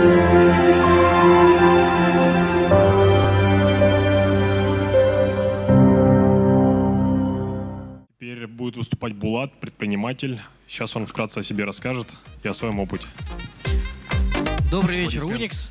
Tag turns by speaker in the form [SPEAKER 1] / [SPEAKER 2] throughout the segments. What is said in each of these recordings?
[SPEAKER 1] Теперь будет выступать Булат, предприниматель. Сейчас он вкратце о себе расскажет и о своем опыте.
[SPEAKER 2] Добрый вечер, Unix.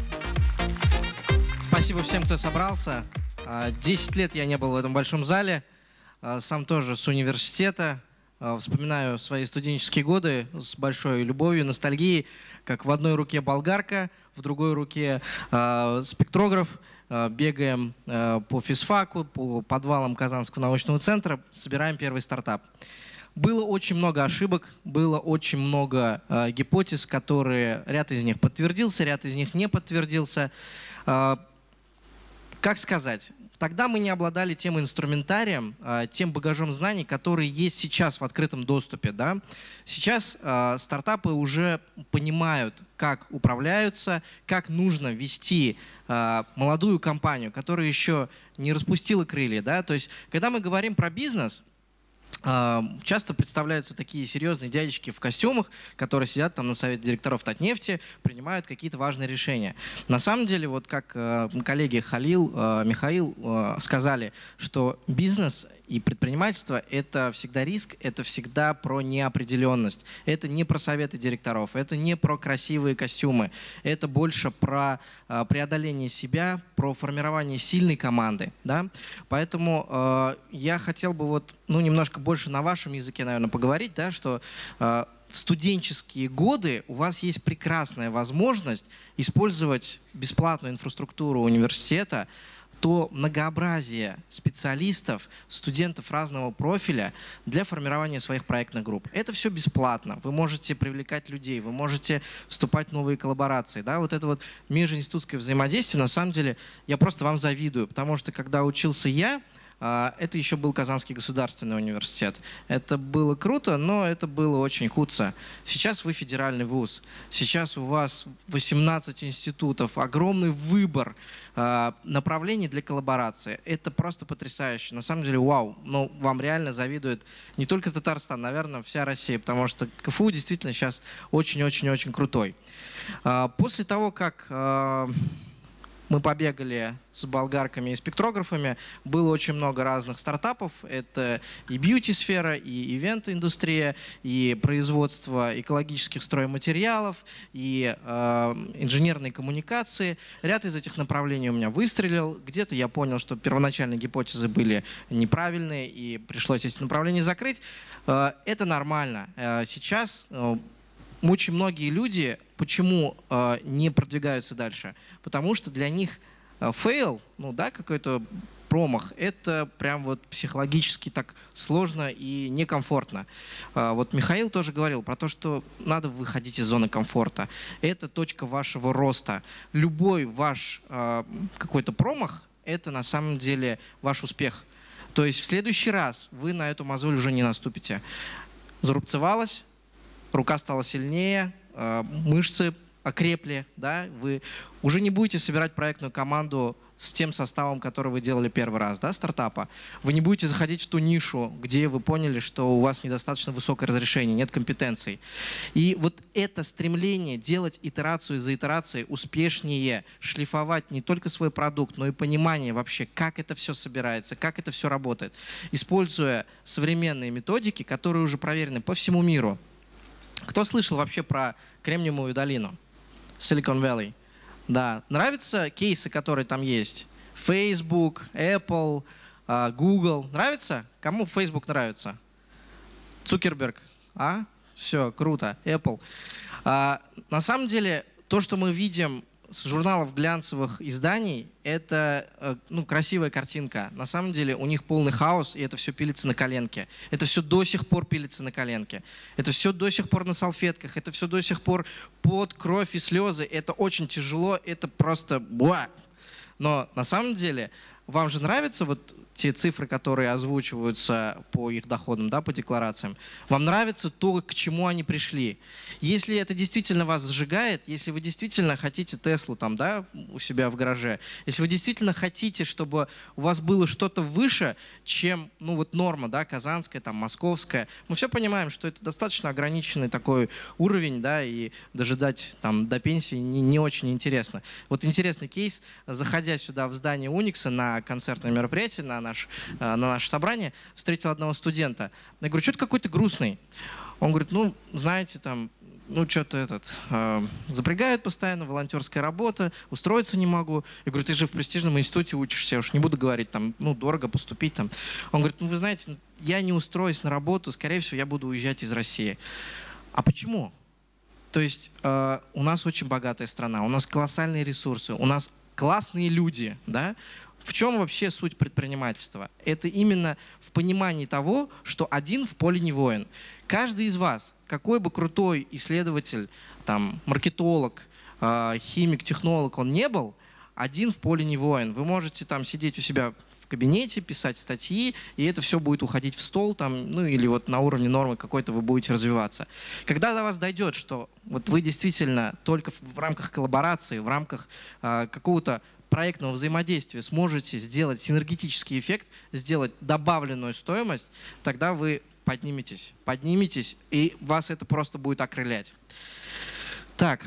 [SPEAKER 2] Спасибо всем, кто собрался. 10 лет я не был в этом большом зале. Сам тоже с университета. Вспоминаю свои студенческие годы с большой любовью, ностальгией, как в одной руке болгарка, в другой руке спектрограф. Бегаем по физфаку, по подвалам Казанского научного центра, собираем первый стартап. Было очень много ошибок, было очень много гипотез, которые ряд из них подтвердился, ряд из них не подтвердился. Как сказать? Тогда мы не обладали тем инструментарием, тем багажом знаний, который есть сейчас в открытом доступе. Да? Сейчас стартапы уже понимают, как управляются, как нужно вести молодую компанию, которая еще не распустила крылья. Да? То есть, когда мы говорим про бизнес, часто представляются такие серьезные дядечки в костюмах, которые сидят там на совете директоров Татнефти, принимают какие-то важные решения. На самом деле, вот как коллеги Халил, Михаил сказали, что бизнес и предпринимательство – это всегда риск, это всегда про неопределенность. Это не про советы директоров, это не про красивые костюмы, это больше про преодоление себя, про формирование сильной команды. Да? Поэтому я хотел бы вот, немножко больше на вашем языке, наверное, поговорить, да, что в студенческие годы у вас есть прекрасная возможность использовать бесплатную инфраструктуру университета, то многообразие специалистов, студентов разного профиля для формирования своих проектных групп. Это все бесплатно. Вы можете привлекать людей, вы можете вступать в новые коллаборации. Да? Вот это вот межинститутское взаимодействие, на самом деле, я просто вам завидую, потому что когда учился я, это еще был Казанский государственный университет. Это было круто, но это было очень худо. Сейчас вы федеральный вуз. Сейчас у вас 18 институтов, огромный выбор направлений для коллаборации. Это просто потрясающе. На самом деле, вау. Но вам реально завидует не только Татарстан, наверное, вся Россия, потому что КФУ действительно сейчас очень-очень-очень крутой. После того, как мы побегали с болгарками и спектрографами, было очень много разных стартапов. Это и бьюти-сфера, и ивент-индустрия, и производство экологических стройматериалов, и инженерные коммуникации. Ряд из этих направлений у меня выстрелил. Где-то я понял, что первоначальные гипотезы были неправильные, и пришлось эти направления закрыть. Это нормально. Сейчас очень многие люди почему не продвигаются дальше? Потому что для них фейл, какой-то промах, это прям вот психологически так сложно и некомфортно. Вот Михаил тоже говорил про то, что надо выходить из зоны комфорта. Это точка вашего роста. Любой ваш какой-то промах – это на самом деле ваш успех. То есть в следующий раз вы на эту мозоль уже не наступите. Зарубцевалась, рука стала сильнее, мышцы окрепли, да? Вы уже не будете собирать проектную команду с тем составом, который вы делали первый раз, да, стартапа. Вы не будете заходить в ту нишу, где вы поняли, что у вас недостаточно высокое разрешение, нет компетенций. И вот это стремление делать итерацию за итерацией успешнее, шлифовать не только свой продукт, но и понимание вообще, как это все собирается, как это все работает, используя современные методики, которые уже проверены по всему миру. Кто слышал вообще про Кремниевую долину, Silicon Valley? Да. Нравятся кейсы, которые там есть? Facebook, Apple, Google. Нравится? Кому Facebook нравится? Цукерберг. Все, круто. Apple. На самом деле, то, что мы видим с журналов глянцевых изданий, это красивая картинка. На самом деле у них полный хаос, и это все пилится на коленке. Это все до сих пор пилится на коленке. Это все до сих пор на салфетках. Это все до сих пор пот, кровь и слезы. Это очень тяжело, это просто буа. Но на самом деле вам же нравятся вот те цифры, которые озвучиваются по их доходам, да, по декларациям? Вам нравится то, к чему они пришли? Если это действительно вас сжигает, если вы действительно хотите Теслу там, да, у себя в гараже, если вы действительно хотите, чтобы у вас было что-то выше, чем, ну, вот норма, да, казанская, там, московская, мы все понимаем, что это достаточно ограниченный такой уровень, да, и дожидать там до пенсии не очень интересно. Вот интересный кейс. Заходя сюда в здание Уникса на концертное мероприятие, на наше собрание, встретил одного студента. Я говорю, что ты какой-то грустный? Он говорит, ну, знаете, там, ну, что-то запрягают постоянно, волонтерская работа, устроиться не могу. Я говорю, ты же в престижном институте учишься, я уж не буду говорить, там, ну, дорого поступить там. Он говорит, ну, вы знаете, я не устроюсь на работу, скорее всего, я буду уезжать из России. А почему? То есть у нас очень богатая страна, у нас колоссальные ресурсы, у нас классные люди, да? В чем вообще суть предпринимательства? Это именно в понимании того, что один в поле не воин. Каждый из вас, какой бы крутой исследователь, там, маркетолог, химик, технолог он не был, один в поле не воин. Вы можете там сидеть у себя в кабинете, писать статьи, и это все будет уходить в стол, там, ну или вот на уровне нормы какой-то вы будете развиваться. Когда до вас дойдет, что вот вы действительно только в рамках коллаборации, в рамках какого-то проектного взаимодействия сможете сделать синергетический эффект, сделать добавленную стоимость, тогда вы подниметесь, и вас это просто будет окрылять. Так,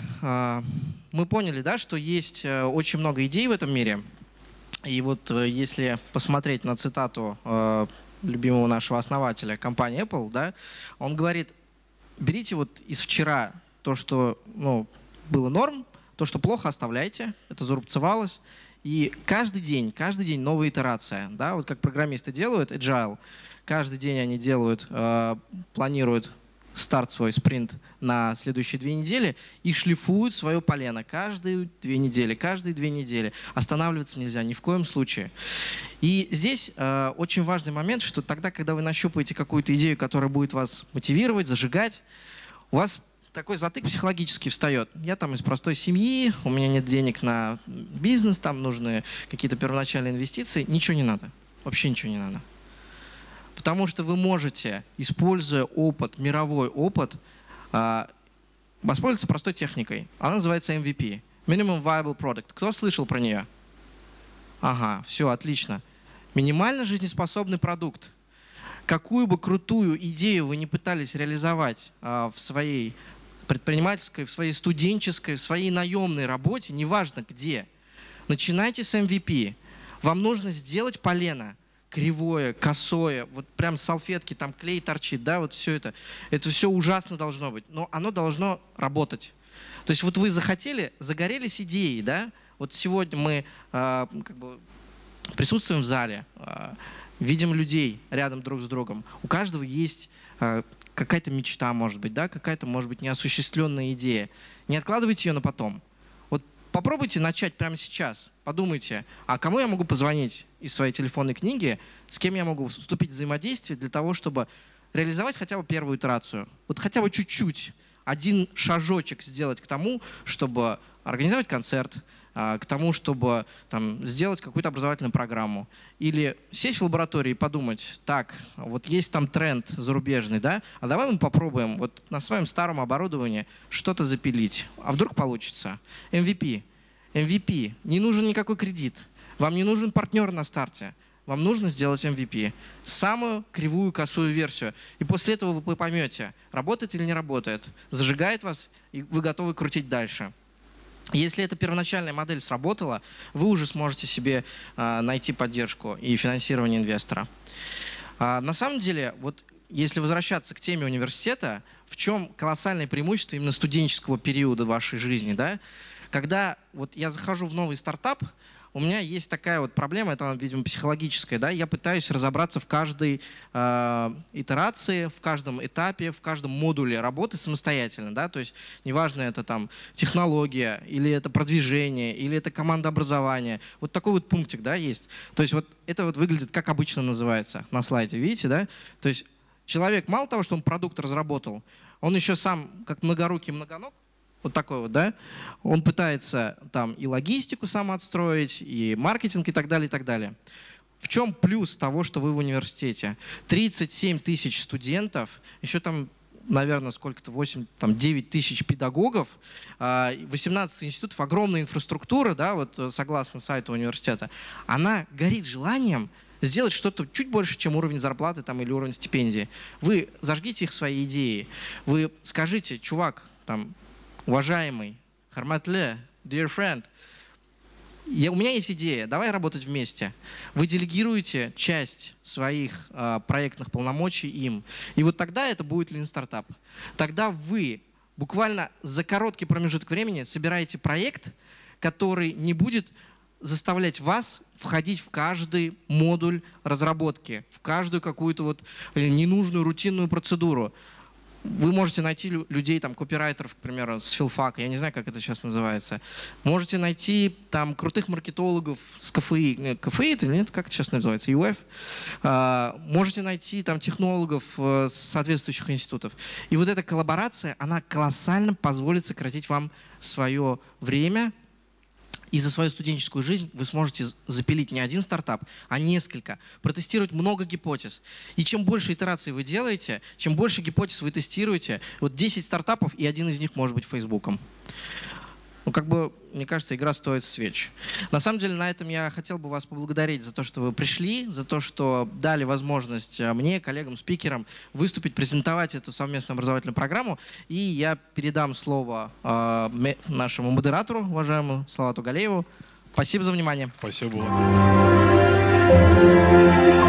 [SPEAKER 2] мы поняли, да, что есть очень много идей в этом мире. И вот если посмотреть на цитату любимого нашего основателя компании Apple, да, он говорит, берите вот из вчера то, что было норм, то, что плохо, оставляйте, это зарубцевалось. И каждый день новая итерация. Да? Вот как программисты делают, agile, каждый день они делают, планируют старт свой, спринт на следующие 2 недели и шлифуют свое полено каждые 2 недели. Останавливаться нельзя ни в коем случае. И здесь очень важный момент, что тогда, когда вы нащупаете какую-то идею, которая будет вас мотивировать, зажигать, у вас такой затык психологически встает. Я там из простой семьи, у меня нет денег на бизнес, там нужны какие-то первоначальные инвестиции. Ничего не надо. Вообще ничего не надо. Потому что вы можете, используя опыт, мировой опыт, воспользоваться простой техникой. Она называется MVP. Minimum Viable Product. Кто слышал про нее? Ага, все, отлично. Минимально жизнеспособный продукт. Какую бы крутую идею вы не пытались реализовать в своей предпринимательской, в своей студенческой, в своей наемной работе, неважно где, начинайте с MVP. Вам нужно сделать полено кривое, косое, вот прям салфетки, там клей торчит, да, вот все это. Это все ужасно должно быть, но оно должно работать. То есть вот вы захотели, загорелись идеей, да, вот сегодня мы присутствуем в зале, видим людей рядом друг с другом. У каждого есть какая-то мечта, может быть, да, какая-то, может быть, неосуществленная идея. Не откладывайте ее на потом. Вот попробуйте начать прямо сейчас. Подумайте, а кому я могу позвонить из своей телефонной книги, с кем я могу вступить в взаимодействие для того, чтобы реализовать хотя бы первую итерацию. Вот хотя бы чуть-чуть, один шажочек сделать к тому, чтобы организовать концерт, к тому, чтобы там, сделать какую-то образовательную программу. Или сесть в лаборатории и подумать, так, вот есть там тренд зарубежный, да, а давай мы попробуем вот на своем старом оборудовании что-то запилить. А вдруг получится? MVP. MVP. Не нужен никакой кредит. Вам не нужен партнер на старте. Вам нужно сделать MVP. Самую кривую, косую версию. И после этого вы поймете, работает или не работает. Зажигает вас, и вы готовы крутить дальше. Если эта первоначальная модель сработала, вы уже сможете себе найти поддержку и финансирование инвестора. На самом деле, вот если возвращаться к теме университета, в чем колоссальное преимущество именно студенческого периода вашей жизни, да? Когда вот я захожу в новый стартап, у меня есть такая вот проблема, это, видимо, психологическая, да, я пытаюсь разобраться в каждой итерации, в каждом этапе, в каждом модуле работы самостоятельно, да, то есть неважно, это там технология, или это продвижение, или это командообразование, вот такой вот пунктик, да, есть. То есть вот это вот выглядит, как обычно называется на слайде, видите, да, то есть человек мало того, что он продукт разработал, он еще сам, как многорукий многоног, вот такой вот, да, он пытается там и логистику сам отстроить, и маркетинг, и так далее, и так далее. В чем плюс того, что вы в университете? 37 тысяч студентов, еще там, наверное, сколько-то, 9 тысяч педагогов, 18 институтов, огромная инфраструктура, да, вот согласно сайту университета, она горит желанием сделать что-то чуть больше, чем уровень зарплаты там, или уровень стипендии. Вы зажгите их свои идеи, вы скажите: чувак, там, уважаемый, харматле, dear friend, у меня есть идея, давай работать вместе. Вы делегируете часть своих проектных полномочий им. И вот тогда это будет Lean Startup. Тогда вы буквально за короткий промежуток времени собираете проект, который не будет заставлять вас входить в каждый модуль разработки, в каждую какую-то вот ненужную рутинную процедуру. Вы можете найти людей, там, копирайтеров, к примеру, с филфака, я не знаю, как это сейчас называется. Можете найти там крутых маркетологов с КФИ. КФИ это или нет? Как это сейчас называется? ЮФ. Можете найти там технологов с соответствующих институтов. И вот эта коллаборация, она колоссально позволит сократить вам свое время. И за свою студенческую жизнь вы сможете запилить не один стартап, а несколько, протестировать много гипотез. И чем больше итераций вы делаете, чем больше гипотез вы тестируете, вот 10 стартапов, и один из них может быть Фейсбуком. Ну, как бы, мне кажется, игра стоит свеч. На самом деле, на этом я хотел бы вас поблагодарить за то, что вы пришли, за то, что дали возможность мне, коллегам, спикерам выступить, презентовать эту совместную образовательную программу. И я передам слово нашему модератору, уважаемому Салавату Галееву. Спасибо за внимание.
[SPEAKER 1] Спасибо.